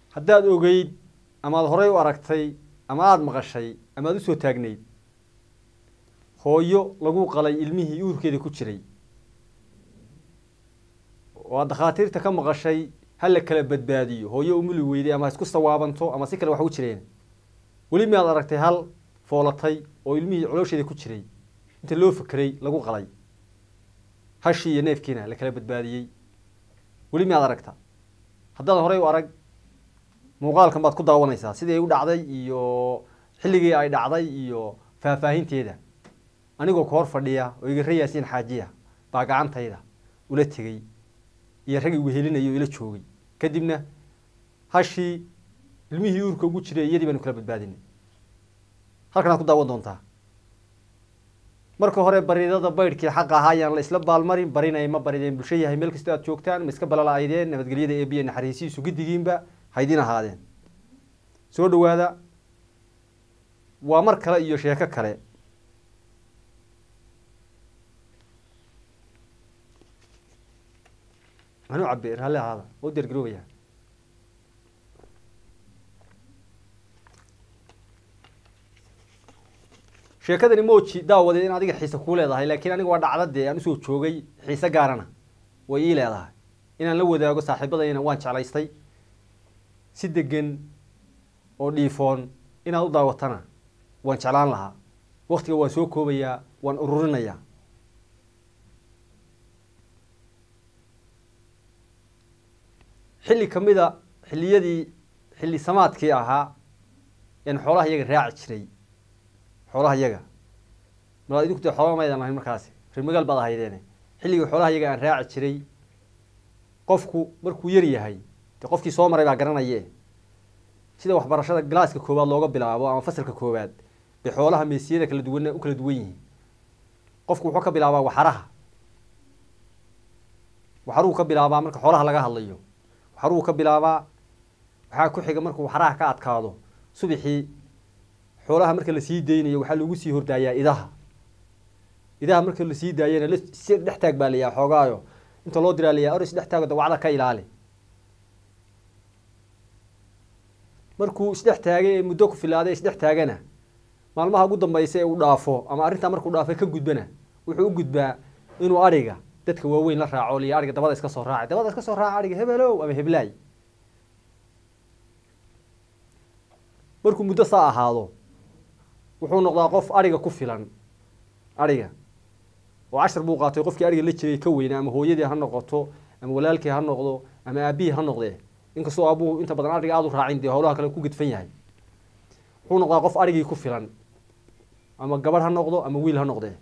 haddaad ogeyd amaad horay u aragtay ama aad maqashay ama aad u soo taagnayd hooyo lagu qalay ilmihii uurkeeda ku jiray oo dhakhaatiirta ka maqashay hal la kala badbaadiyo hooyo umuli weyday ama isku sawaabanto ama si kale wax u jireen weli miyaad aragtay hal foolatay oo ilmihii caloosheeda ku jiray inta loo fikray lagu qalay hashii iyo neefkiina la kala badbaadiyey weli miyaad aragta haddaad horay u arag muuqaalkan baad ku daawanaysaa sidii ay u dhacday iyo xilligii ay dhacday iyo faahfaahinteeda anigoo ka hor fadhiya oo iga rayaasiin xaajiya baa gacantayda ula tegey iyo ragii wehelinayo ila joogay kadibna hashii ilmihii uurka ugu jiray iyadii baanu kala badbaadinay halkan aad ku daawan doontaa marka hore bariidada baydhkii xaq ahaa ayaan la isla baalmarin barinay ma barideen bulsho yahay meel kasta aad joogtaan ma iska balalaydeen nabadgelyada eebiya naxariisiisu gidigiinba haydin ahaadeen soo dhawaada waa mar kale iyo sheeko kale anu cabbi raali ahaada oo diyaargaroobaya sheekadani mooji daawadeed in adiga xiise kuu leedahay laakiin aniga waa dhacdadee aan usoo joogay xiise gaarana way ii leedahay inaan la wadaago saaxiibadayna waan jeclaystay si degan oo dhiifoon inaad u daawatana waan jeclaan lahaa waktiga waan soo koobayaa waan ururinayaa xilli ka mida xilli samaadkii ahaa een xoolaha iyaga raaci jiray xoolaha iyaga malaad idinku dee xoolaha maydan lahayn markaasi reer magaal baad ahaydeene xilligii xoolaha iyaga aan raaci jiray qofku markuu yar yahay dee qofkii soo maray baa garanaye sida waxbarashada galaaska koowaad looga bilaabo ama fasalka koowaad bay xoolaha meesiyada kala duwan u kala duwan yihiin qofku wuxuu ka bilaabaa waxaruu ka bilaabaa marka xoolaha laga hadlayo waxaruu ka bilaabaa waxaa ku xiga markuu waxaraha ka adkaado subaxii xoolaha marka la sii daynayo waxaa lagu sii hordaayaa idaha marka la sii daayana si dhex taag baa layaa xoogaayo inta loo diraalayaa or isdhex taago dawacda ka ilaali markuu isdhex taagay ee muddo ku filaaday isdhex taagana maalmaha ugu dambaysa ee uu dhaafo ama arrintaa markuu dhaafay ka gudbana wuxuu u gudbaa inuu ariga dadka waaweyn la raaco liya ariga dabada iska soo raaca ariga hebelow ama heblaay markuu muddo saa ahaado wuxuu noqdaa qof ariga ku filan ariga oo cashar buu qaatay qofkii ariga la jiray ka weyna ama hooyadii ha noqoto ama walaalkii ha noqdo ama aabihii ha noqdee inkastoo aabuhu inta badan ariga aada u raacin dee howlaha kale ku gedfan yahay wuxuu noqdaa qof arigii ku filan ama gabadh ha noqdo ama wiil ha noqdee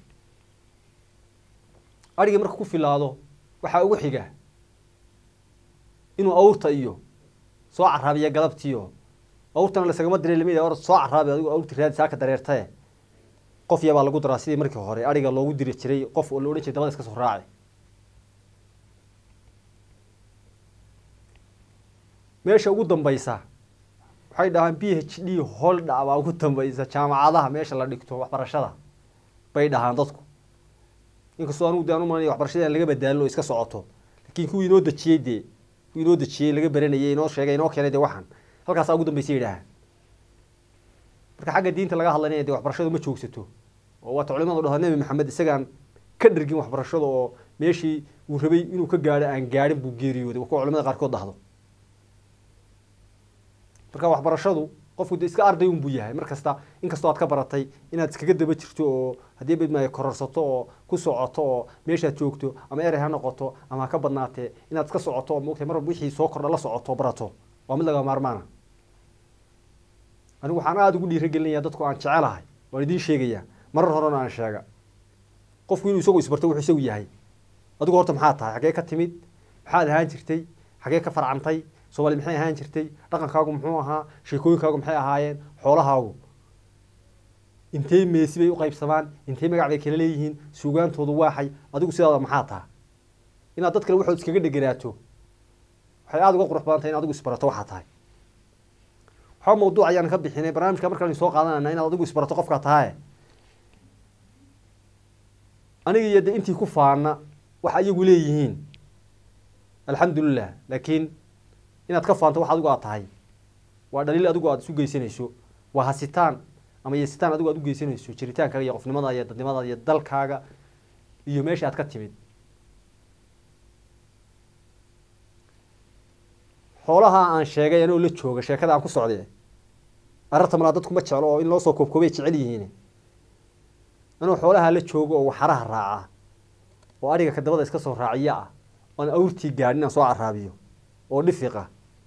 arigii marka ku filaado waxaa ugu xiga inuu awrta iyo soo caraabiya galabtiiyo awrtana lasagama diray lamid or soo caraabi adigu awrti raadi saaka dareertae qof yabaa lagu daraa sidii markii hore ariga loogu diri jiray qof oo la odhan jiray dabada iska soo raaci meesha ugu dambaysa waxay dhahaan PhD holda baa ugu dambaysa jaamacadaha meesha la dhigto waxbarashada bay dhahaan dadku inkastoo anigu daan u maanay waxbarashada laga badaalo iska socoto laakiin kuwii inoo dajiyay laga baranayay inoo sheegay inoo keenay dee waxan halkaas ugu dambaysay yidhaahaan marka xagga diinta laga hadlanaya dee waxbarashadu ma joogsato oo waa culimadu dhahaa nebi maxamed isagaan ka dhergin waxbarashada oo meeshii uu rabay inuu ka gaadho aan gaadhin buu geeriyooday kuwa culimada qaarkood dhahdo marka waxbarashadu qofku dee iska arday un buu yahay mar kasta inkastoo aad ka baratay inaad iskaga daba jirto oo haddii bidmaayo kororsato oo ku socoto oo meeshaad joogto ama erey ha noqoto ama ha ka badnaatee inaad iska socoto oo moogtay mar wixii soo kordha la socoto barato waa mid laga maarmaana anigu waxaan aada ugu dhiirigelinayaa dadku aan jecelahay waan idiin sheegayaa marar horena aan sheega qofku inuu isagu isbarto wuxuu isagu yahay adigu horta maxaa tahay xagee ka timid maxaad ahaan jirtay xagee ka farcantay Soomaali maxay ahaan jirtay dhaqankaagu muxuu ahaa sheekooyinkaagu maxay ahaayeen xoolahaagu intee meesi bay u qaybsamaan intee magac bay kala leeyihiin suugaantoodu waaxay adigu sidaada maxaa tahay inaad dad kale waxood iskaga dheganaato waxay aada uga qurux badan tahay in adigu isbarato waxaa tahay waxaa mawduuc ayaan ka bixinay barnaamijka markaan soo qaadanayna inaad adigu isbarato qofka tahay aniga iyo intii ku faana waxa iyagu leeyihiin alxamdulillah laakiin inaad ka faanto wax adigu aad tahay waa dhaliil adigu aad isu geysanayso waa hasitaan ama yeesitaan adigu aad u geysanayso jiritaankaaga iyo qofnimada iyo dadnimada iyo dalkaaga iyo meesha aad ka timid xoolaha aan sheegay anoo la jooga sheekada aan ku socday arrinta malaa dadku ma jeclo oo in loo soo koobkoobay jecel yihiin anoo xoolaha la joogo oo waxaraha raaca oo ariga ka dabada iska soo raaciya ah oo awrtii gaadhin aan soo caraabiyo oo dhifiqa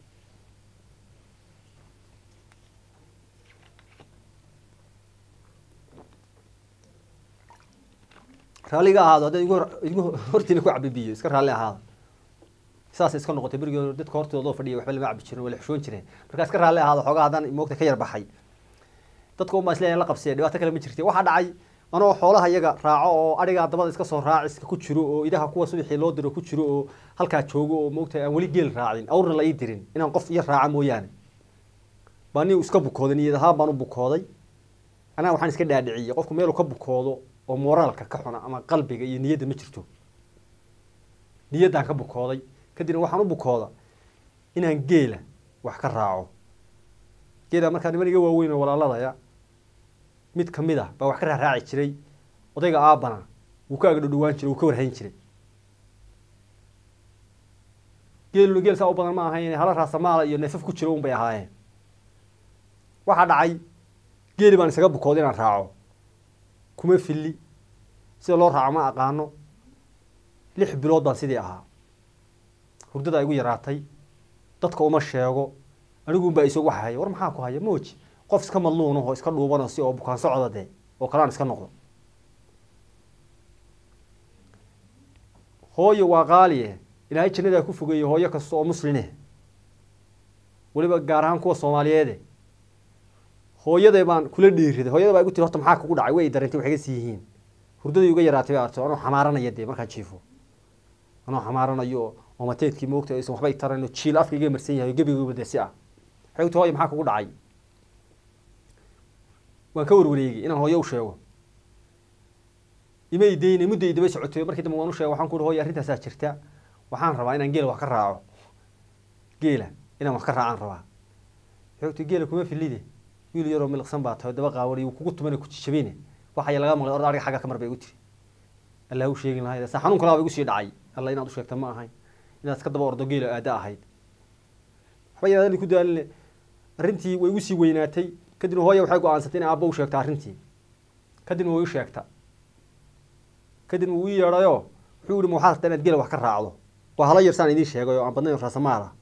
raaliga ahaado hadda igu hortiina ku cabibiyo iska raali ahaado saas iska noqotay bariga dadka hortooda fadhiya waxba lama cabi jirin wala xishoon jireen marka iska raali ahaado xogaa hadan moogta ka yar baxay dadku uma isleeyeen la qabsay dhibaato kale ma jirtay waxa dhacay anoo xoolaha iyaga raaco oo ariga dabada iska soo raaciska ku jiro oo idaha kuwa subaxii loo diro ku jiro oo halka joogo oo moogta aan wali geel raacin awrna la ii dirin inaan qof iyo raaca mooyaan baani iska bukooday niyadaha baan u bukooday ana waxaan iska dhaadhiciyay qofku meel uu ka bukoodo oo moraalka ka xuna ama qalbiga iyo niyadda ma jirto niyaddan ka bukooday kadibna waxaan u bukooda inaan geela wax ka raaco geela markaa niman iga waaweyn oo walaaladaya mid kamid ah baa wax ka raaci jiray odayga aabana wuu ka agdho dhawaan jiray wuu ka warhayn jiray geel saa u badan ma ahayn hala raasamaala iyo neefaf ku jiro un bay ahaayeen waxaa dhacay geeli baan isaga bukooday inaan raaco kuma filli sida loo raaco ma aqaano 6 bilood baan sidii ahaa hurdada igu yaraatay dadka uma sheego anigu baa isoo waxay war maxaa ku haya mooji qof iska madluun oo iska dhuuban si oo bukaan socodade oo kalaan iska noqdo hooyo waa qaaliye ilaahay jannada ku fogeeyo hooyo kasta oo musline waliba gaar ahaan kuwa Soomaaliyeed hooyaday baan kula dhiiriday hooyada baa igu tiri horta maxaa kugu dhacay way dareentay waxay ka siihiin hurdadii uga yaraatay baa arto anoo xamaaranaya de markaan jiifo anoo xamaaranayo oo mateedkii moogta aysan waxba tarayno jiil afkiga marsan yahay gabiga badasi ah waxay hooyo maxaa kugu dhacay waan ka warwareegay inaan hooyo u sheego imay deeyna muddo idaba socotay markii dambe waan u sheegay waxaan ku hooyo arrintaas jirta waxaan rabaa inaan geel wax ka raaco geela inaan wax ka raacaan rabaa waxay geela kuma filide wiil yaro milqsan baa tahay daba qaawari uu kugu tumanay ku jabine waxa laga maqlay ordaariga xaga ka marbay ugu tiri Allah uu sheegin lahayd sa xanuun kala igu sii dhacay Allah inaad u sheegto ma ahayn inaad iska daba ordo geela aada ahayd waxba yaraadeen ku daalin arrintii way igu sii weynaatay kadib hooyo waxay go'aansatay in aabbo u sheegto arrintii kadib way u sheegta kadib uu yeerayo wuxuu yiri waxaad rabtaa inaad geela wax ka raacdo waa hala yeersan idin sheegay oo aan badnayn raasamaala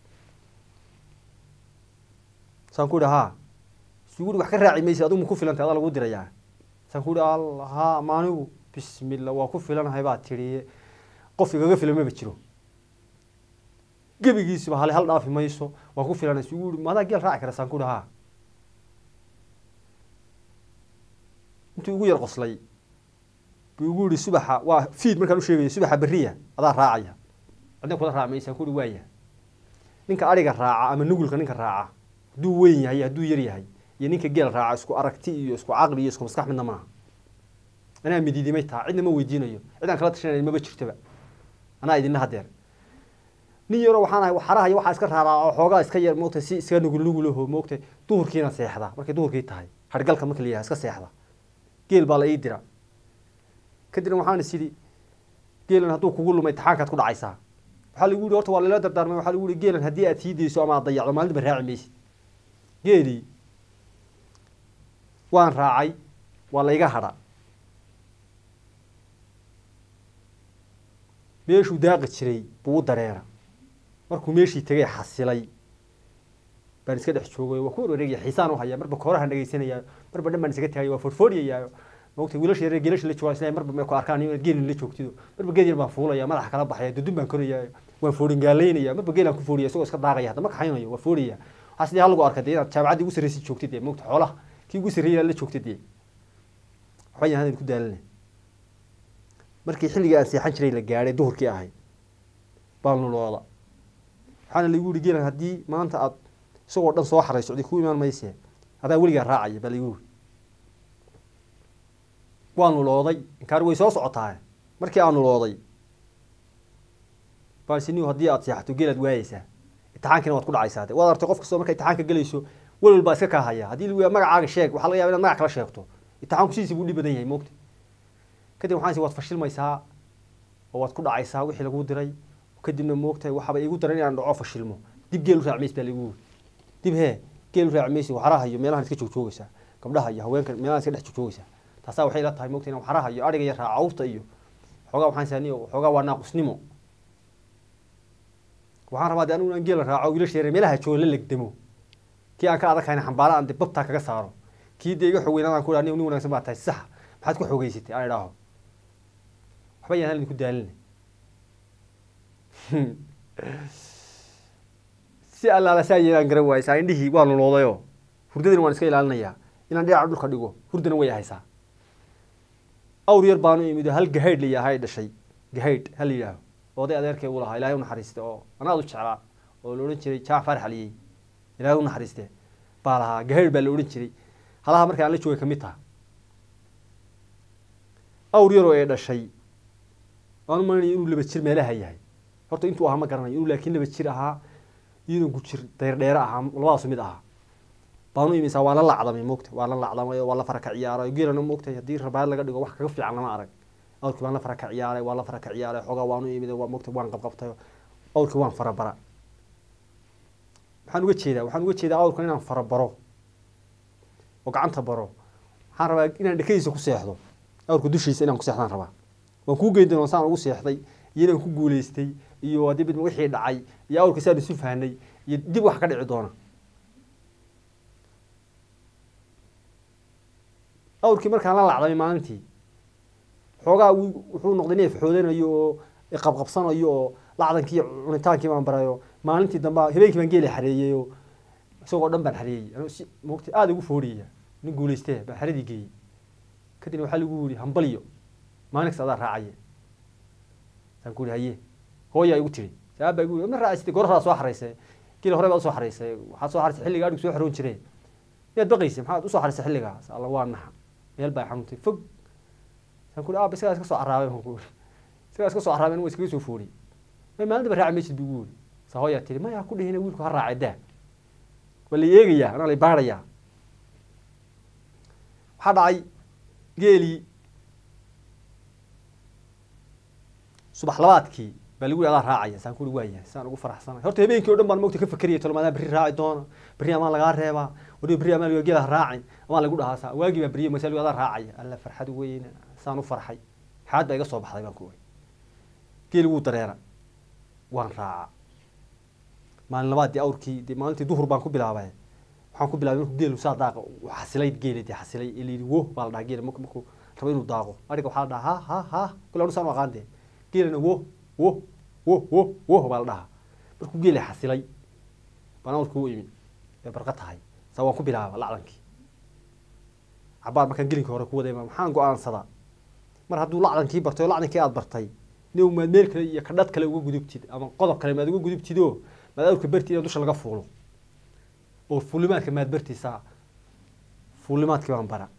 saan ku dhaha suugur wax ka raaci maysa adigu ku filantay adaa lagu dirayaa saan ku dhaha Allah maanigu bismillah waa ku filanahay baa tiri qof igaga filan ma jiro gabigiisa hal hal dhaafi mayso waa ku filanay suugur maada geel raaci kara saan ku dhaha intuu ugu yar qoslay ugu yiri subaxa waa fiid markaan u sheegay subaxa bariya adaa raacaya adna ku raamaysan ku waaya ninka ariga raaca ama nugulka ninka raaca haduu weyn yahay haduu yar yahay iyo ninka geel raaca isku aragti iyo isku aqli iyo isku maskax midna ma ana midiidimay taa cidna ma weydiinayo ciidan kala tashanay ma jirtaba ana idin hadeer nin yaro waxaan ahay waxaraha iyo waxa iska raaca xoogaa iska yar moogtay si iska nuguluhu moogtay duhurkiina seexda markay duhurkii tahay hargalka markii leeyahay iska seexda geel baa la ii dira kadib waxaan isiri geelan haduu kugu lumay taxankaad ku dhacaysaa waxa lagu yiri horta waa la dardaarmay waxa lagu yiri geelan hadii aad hiideyso ama dayacdo maalin ba raaci maysid geeli waan raacay waa la iga hada meeshu daaqi jiray buu dareera markuu meeshii tagay xasilay baan iska dhex joogay waa ku wareegay xiisaan u haya marba kooraha dhageysanaya marba dhanbaan iska tagay waa forforiyay waqti wiilasha yar geelasha la joogaa isla marba ma ku arkaan in geelin la joogtido marba geed yar baan fuulaya madax kala baxaya dudun baan koraya waan foodin gaaleynaya marba geelan ku fooriya isagoo iska daaqaya hadda ma kaxaynayo waa fooriya waxa sidii hal lagu arkay inaad jaamacadii ugu sareysay joogtid ee moogta xoolaha kii ugu sareeyay la joogtid ee waxba yahay ku daalanay markii xilliga aan seexan jiray la gaaray duhurkii ahay baan looda waxaana lagu yiri geelan hadii maanta aad isagoo dhan soo xaray socday ku imaan maysee adaa weligaa raacay bal igu waan looday inkaar way soo socotaa markii aan looday baasiniyo hadii aad seexato geelad waayaysa imtixaankina waad ku dhacaysaa waad artay qof kastoo marka imtixaanka galayso walwal baa iska kaa haya haddii lagu yahay magacaaga sheeg waxaa laga yaabaa inaad magac kala sheegto imtixaanku sidiisa buu dhib badan yahay moogta kadib waxaan si waad fashilmaysaa oo waad ku dhacaysaa wixii lagu diray kadibna moogtahay waxaba iigu daran inaan dhaco fashilmo dib geel u raacmays baa lagu dib geel u raacmays waxaraha iyo meelahan iska joogjoogaysaa gabdhaha iyo haweenka meelahan iska dhex joogjoogaysaa taasaa waxay la tahay moogtahay inaan waxaraha iyo ariga iyo raacawta iyo xogaa waxaan saaniyo xogaa waa naaqusnimo waxaan rabaa dee anigu aan geel raaco wiilasha yar meelaha jooga la legdamo kii aan ka adagayna xambaara aan babtaa kaga saaro kii dee iga xogeynadaan ku dhaha nin wanaagsan baa tahay sax maxaad ku xogeysatay aan idhaaho waxba yaan halin ku daalinay si allaala saa yeelaan garan waayay saa indhihii waa loloodayo hurdadina waan iska ilaalinayaa inaan dhinaca dhulka dhigo hurdana way haysaa awr yar baanu imid hal gahaydh layahay dhashay gahaydh hal yidhaaho oday adeerkay uu lahaa ilaahay u naxariiste oo anaad u jeclaa oo la odhan jiray jaac faarax aliyey ilaahay u naxariiste baa lahaa gahaydh baa la odhan jiray halaha marka aan la joogay ka mid taha awr yaroo ee dhashay aanu malinaya inuu laba jir meelaha yahay horta intuu ahaa ma garanayo inuu laakiin laba jir ahaa iyadoo gujir dheerdheere ahaa labadaasu mid ahaa baanu imisaa waa la lacdamay moogta waa la lacdamay waa la fara ka ciyaaray geelana moogtay haddii rabaad laga dhigo wax kaga fiican lama arag awrkii baan la fara ka ciyaaray waa la fara ka ciyaaray xoogaa waanu imid waa moogtay waan qabqabtay awrkii waan farabara waxaan uga jeedaa awrkan inaan farabaro oo gacanta baro waxaan rabaa inaan dhakadiisa ku seexdo awrka dushiisa inaan ku seexdaan rabaa waan kuu geyn doonaa saan ugu seexday iyo inaan ku guulaystay iyo haddii bid wixii dhacay iyo awrka saan isu fahnay iyo dib wax ka dhici doona awrkii markaan la lacdamay maalintii xoogaa wuxuu noqday neef xoodanayo oo qabqabsanayo oo lacdankii cunitaankii baan barayo maalintii dambe habeenkii baan geeli xareeyay oo isagoo dhan baan xareeyay anuu si moogtay aada ugu fooriyaya nin guulaystee baan xaradii geeyey kadibna waxaa lagu yidhi hambaliyo maalin kasta adaa raacaya saan ku yidhi haye hooyaa igu tiri saabaa igu yidhi ma raacisatay goradaa soo xaraysay geeli hore baad usoo xaraysay waxaad soo xaraysay xilliga adhigu soo xaroon jireen miyaad baqaysay maxaad usoo xaraysay xilligaas alla waa naxa meel baa xanuuntay fog saan ku yidhi aaba isagaa iska soo carraabay baan ku yidhi isagaa iska soo carraabay waa iskaga soo fooriyey may maalintiba raaci maysid buu igu yidhi saa hooyaa tiri maya ku dhihina wiilku ha raacay daa waa la eegayaa anaa la baarayaa waxaa dhacay geelii subax labaadkii baa lagu yidhi adaa raacaya saan ku yidhi waayahay saan ugu faraxsanay horta habeenkii o dhan baan moogta ka fakeriyay tolmaadaan berri raaci doona berri amaan lagaa reebaa wariba berri amaan laga geela ha raacin amaan lagu dhahaa saa waagii baa beriyay masaa adaa raacaya alla farxad weyna saan u farxay xaad baa iga soo baxday baan ku oy geeli wuu dareera waan raaca maalin labaad dee awrkii dee maalintii duhur baan ku bilaabay waxaan ku bilaabay markuu geelu saa daaqa xasilay geeli dee xasilay ee layidhi wo baa la dhahaa geela markuu rabo inuu daaqo ariga waxaa la dhahaa ha kule anu saan u aqaan dee geelina wo baa la dhahaa markuu geeli xasilay baan awrkii u imid ee barqa tahay saa waan ku bilaaba lacdankii cabaar markaan gelinkii hore ku waday maxaan go-aansadaa mar hadduu lacdankii bartay oo lacdankii aad bartay nin maad meel kale iyo kadhad kale uga gudubtid ama qodob kale maad uga gudubtidoo maad awrka bartid in dusha laga fuulo oo fuulimaadka maad bartiisaa fuulimaadkii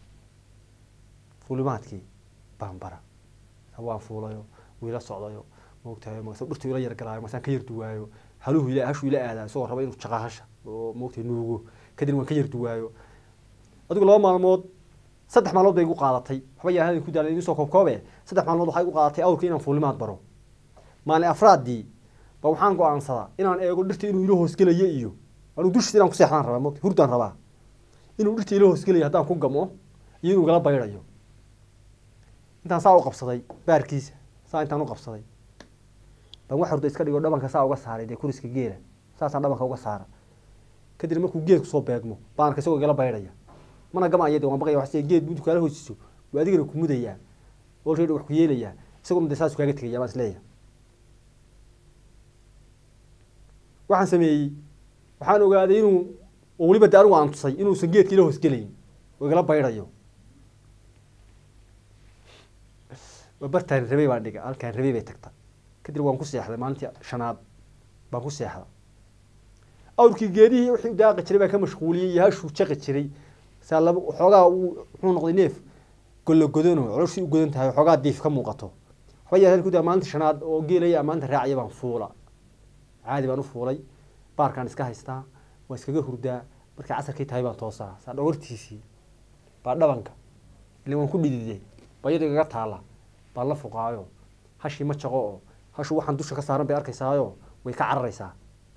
baan bara waan fuulayo wiila socdayo moogtahay markaas dhurtu ila yar galaayo markaas ka yar duwaayo hashu ila aadaa isagoo raba inuu jaqaasha oo moogtahay nuugo kadib waan ka yar duwaayo adigu 2 maalmood 3 maalmood bay igu qaadatay waxba yahay ku daalay inuu soo koobkoobe 3 maalmood waxay igu qaadatay awrka inaan fuulimaad baro maalin afraadii ba waxaan go'aansadaa inaan eego dhirta inuu ilo hoos galayo iyo anu dushii inaan ku seexdaan rabaa moogtahay hurdaan rabaa inuu dhirta ilo hoos galayo haddaan ku gamo iyo inuu gala bayrayo intaan saa u qabsaday baarkiisa saa intaan u qabsaday baan wax hurda iska dhigo dhabanka saa uga saaray dee kuriska geela saasaan dhabanka uga saara kadib markuu geedku soo beegmo baan kasoo gala bayraya mana gamaayay waan baqay wax si geed buntu kala hoosiso waa adigana ku mudaya oo reedo wax ku yeelaya isagoo mid saas kaaga tagay baan isleeyahay waxaan sameeyay waxaan ogaaday inuu waliba daaru aan tusay inuu san geedkii la hoos galayn oo gala bayrayo bartaan rabay baan dhiga halkaan rabay bay tagta kadib waan ku seexday maalintii shanaad baan ku seexday awrkii geedihii wixii daaqi jiray baan ka mashquuliyay yaashu jaqi jiray salaba xogaa wuxuu noqday neef godono calooshu u godan tahay xogaa diif ka muuqato waxba yahay ku daa maalintii shanaad oo geelay maalinta raacay baan fuula caadi baan u fuulay baarkaan iska haystaa waa iskaga hurdaa markay casarkii tahay baan toosaa saa dhogortiisii baa dhabanka ilaa waan ku dhididay bayada igaga taala baa la fuqaayo hashii ma jaqo oo hashu waxaan dusha ka saaran bay arkaysaayo way ka cararaysaa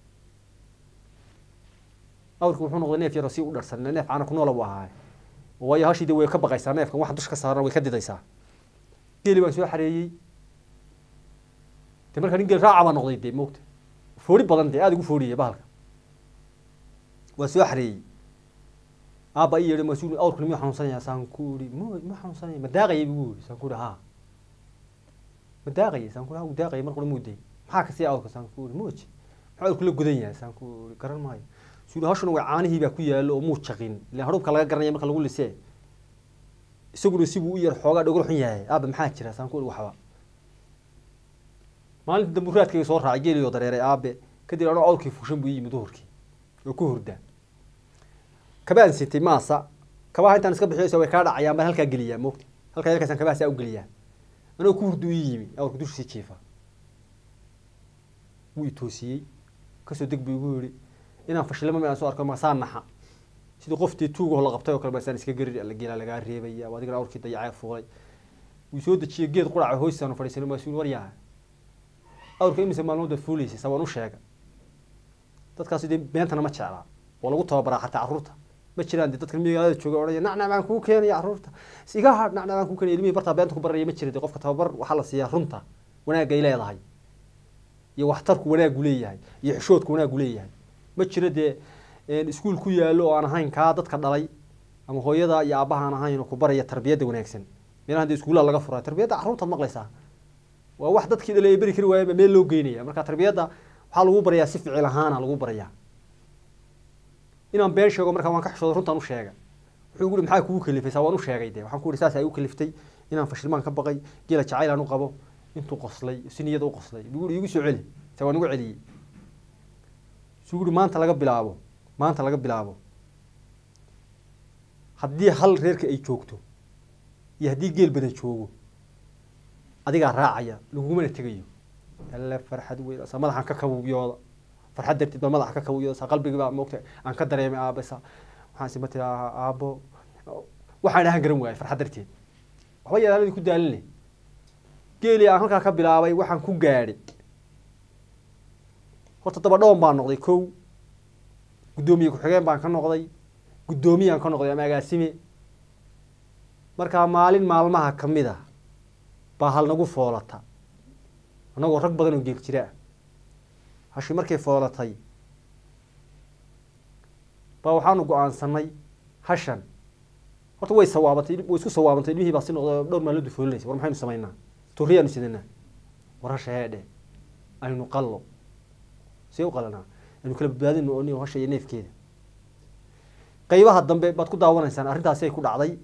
awrku wuxuu noqday neef yar oo si u dharsan neef caana ku nool buu ahaa waayo hashii way ka baqaysaa neefkan waxaan dusha ka saaran way ka didaysaa geeli baan soo xareeyay de marka nin geel raaca baa noqday de moogta foori badan de aad ugu fooriyay bahalka waa soo xareeyay aabba ii yidhi mas-uul awrku miyuu xanuunsanayaa saan ku iri ma xanuunsanaya ma daaqayay buu yidhi saan ku iri haa ma daaqayay saan ku iri haa wuu daaqayay mar qura muudday maxaa kasii awrka saan ku iri mooji maxaa awrku la gudan yahay saan ku iri garan maayo suuli hashuna way caanihii baa ku yaallo oo muu jaqin ilaan hadhuubka laga garanaya marka lagu lisee isaguna sibuu u yar xoogaa dhogor xun yahay aabba maxaa jira saan ku iri waxba maalinta dambe raadkayga soo raacay geeliyoo dareeray aabe kadib anoo awrkii fuushan buu yimid duhurkii oo ku hurdaa kabaan sitay maasa kabaha intaan iska bixiyayso way kaa dhacayaan baan halkaa geliyaa moogta halkaa yarkaasaan kabaha saa u geliyaa anoo ku hurdu ii yimi awrka dushiisii jiifa wuu i toosiyey kasoo deg buu igu yidhi inaan fashilama mi aan soo arko masaan naxa sidii qoftii tuugaho la qabtay oo kale masaan iska gari alla geelaa lagaa reebaya oo adigana awrkii dayacee fuulay wuu soo dejiyey geed quraca hoostiisaan fadhiisanay mas-uul waryaha awrka imise maalmood fuulaysay sabaan u sheega dadkaas dee beentana ma jeclaa oo lagu tababaraa xataa carruurta ma jiraan dee dadkan magaalada jooga odhanaya nacnac baan kuu keenaya carruurta iga hadh nacnac baan kuu keenaya ilmihii bartaa beenta ku baraya ma jira dee qofka tababar waxaa la siiyaa runta wanaagay leedahay iyo waxtarku wanaagu leeyahay iyo xishoodku wanaagu leeyahay ma jiro dee iskuul ku yaallo oo aan ahayn kaa dadka dhalay ama hooyada iyo aabbaha aan ahayn oo ku baraya tarbiyadda wanaagsan meelahan dee iskuullaha laga furaa tarbiyadda carruurtaad maqlaysaa waa wax dadkii dhalay ay beri kari waayaba meel loo geynaya marka tarbiyadda waxaa lagu barayaa si ficil ahaana lagu barayaa inaan been sheego markaa waan ka xishooday runtaan u sheega wuxuu igu yidhi maxaa kugu kalifay saa waan u sheegay dee waxaan ku yidhi saas ay u kaliftay inaan fashilmaan ka baqay geela jacayl aan u qabo intuu qoslay si niyada u qoslay buu yidhi igu soo celi saa waan ugu celiyey suu yidhi maanta laga bilaabo haddii hal reerka ay joogto iyo haddii geel badan joogo adigaa raacaya lagumana tegayo alle farxad weyn sa madaxan ka kabubiyooda farxad darteed baa madaxa ka kabubiyooda sa qalbigii baa moogta aan ka dareemay aabasa waxaan si matay aabo waxaan ahaan garan waayay farxad darteed waxba yaalladii ku daalinay geeli aan halkaa ka bilaabay waxaan ku gaadhay horta dabadhoon baan noqday kow guddoomiye ku-xigeen baan ka noqday guddoomiyaan ka noqday ama agaasime markaa maalin maalmaha ka mid a baa hal nagu foolata annagoo rag badan oo geel jira ah hashi markay foolatay baa waxaanu go-aansanay hashan horta way isku sawaabantay ilmihii baa si noqday dhowr maalmood foolinaysa war maxaynu samaynaa torriyaanu sidanaa war hasha heedhe aynu qallo see u qalanaa aynu kala badbaadino oo hasha iyo neefkeeda qaybaha dambe baad ku daawanaysaan arrintaasi ay ku dhacday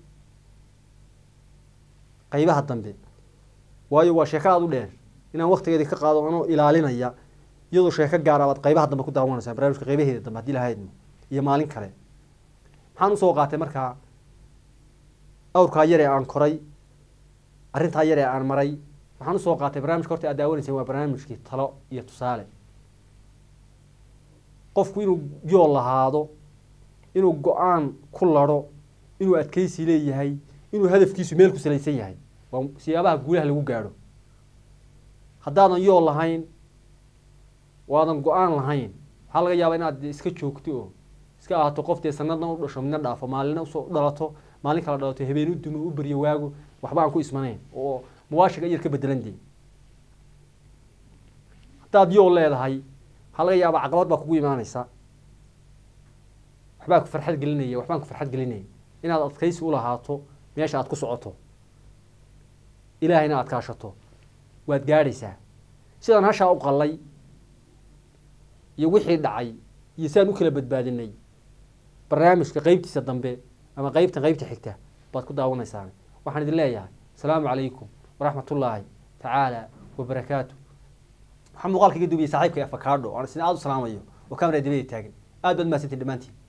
qaybaha dambe waayo waa sheeko aada u dheer inaan waktigeedii ka qaado anoo ilaalinaya iyadoo sheeko gaara baad qaybaha dambe ku daawanaysaan barnaamijka qaybaheeda dambe haddii lahaydmo iyo maalin kale maxaan usoo qaatay markaa awrkaa yaree aan koray arrintaa yaree aan maray waxaan usoo qaatay barnaamijka horta aad daawanayseen waa barnaamijkii talo iyo tusaale qofku inuu yool lahaado inuu go-aan ku ladho inuu adkeysi leeyahay inuu hadafkiisu meel ku salaysan yahay waa siyaabaha guulaha lagu gaadho haddaadan yool lahayn waadan go-aan lahayn waxaa laga yaabaa inaad iska joogto oo iska ahaato qof dee sanadna u dhasho midna dhaafo maalina usoo dhalato maalin kala dhalato habeen u dumo u baryo waago waxba aan ku ismanayn oo muwaashiga yar ka bedelan dee haddaad yool leedahay waxaa laga yaabaa caqabad baa kugu imaanaysa waxbaa ku farxad gelinaya waxbaan ku farxad gelinaya inaad adkaysi u lahaato meesha aad ku socoto ilaahayna aad kaashato waad gaadhaysaa sidaan hashaa u qallay iyo wixii dhacay iyo sidaan u kala badbaadinay barnaamijka qaybtiisa dambe ama qaybta xigta baad ku daawanaysaan waxaan idin leeyahay asalaamu calaykum waraxmatullaahi tacaala wabarakaatu waxaan muuqaalka iga duubiyey saaxiibkay afakaadho aan isna aada u salaamayo oo kaamera dibada taagan aad baad mahadsantiin dhammaantiin